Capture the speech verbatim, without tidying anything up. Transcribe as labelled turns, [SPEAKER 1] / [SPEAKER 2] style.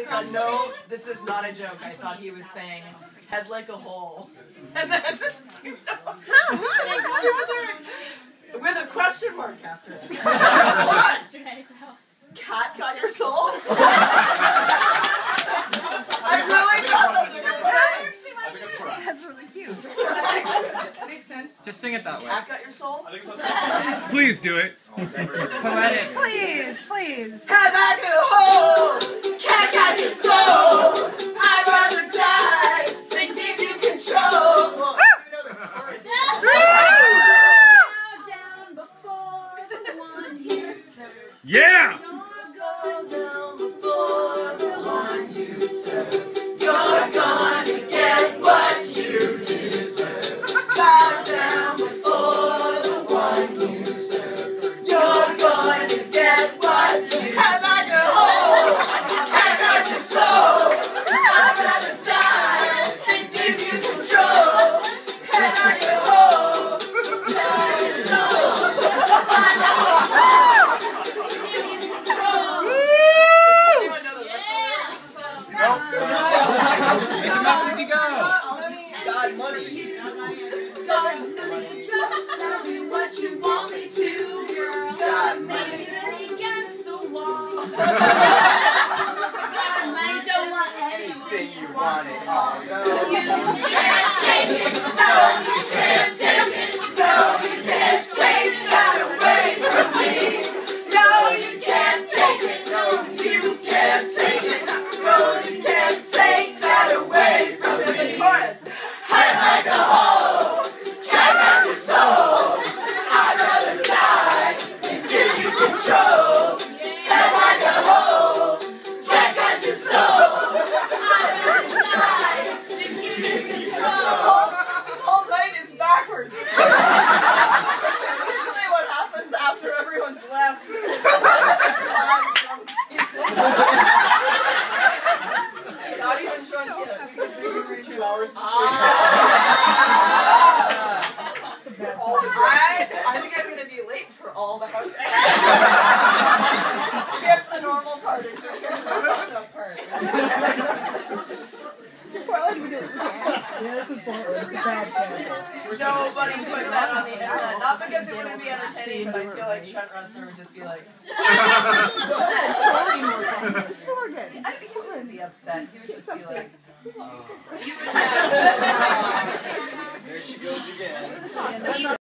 [SPEAKER 1] thought, no, this is not a joke. I thought he was saying, head like a hole. And then, you know, with a question mark after it. Hold on. Cat got your soul? I really thought that's what you were saying.
[SPEAKER 2] That's really cute.
[SPEAKER 1] Makes sense.
[SPEAKER 3] Just sing it that way.
[SPEAKER 1] Cat got your soul?
[SPEAKER 4] Please do it.
[SPEAKER 3] It's poetic.
[SPEAKER 2] Please, please.
[SPEAKER 1] Head like a hole. Cat got your soul. I'd rather die than give you control. Well, you know the chorus.
[SPEAKER 4] Yeah!
[SPEAKER 1] Go down before the one you serve. You're gonna get what you deserve. Bow down before the one you serve. You're gonna get what you have like a hole. Have got your soul. I'd rather die than give you control. Have like a hole. Have your soul.
[SPEAKER 3] Make them up as you go.
[SPEAKER 5] God money.
[SPEAKER 1] God money. Just tell me what you want me to.
[SPEAKER 5] God money.
[SPEAKER 1] Leave it against the wall. God
[SPEAKER 2] money, don't want
[SPEAKER 5] Anything you want it all. No.
[SPEAKER 1] You can't take it. No, you can't take it. No, you can't take that away from me. No, you can't take it. No, you can't take it. No, you can't take that away from me. Chorus. Head like a hole. Cat got your soul. I'd rather die than give you control. Head like a hole. Cat got your soul. I'd rather die than give you control. This whole night is backwards. This is usually what happens after everyone's left. Not even drunk yet. We could drink it for two hours. Ah. I, I think I'm going to be late for all the house. Skip the normal part and just get to the fucked up part. Nobody put that on the internet. Not because it wouldn't be entertaining, but I feel like Trent Reznor would just be like,
[SPEAKER 2] It's so good.
[SPEAKER 1] I think he wouldn't be upset. He would just be like,
[SPEAKER 5] There she goes again.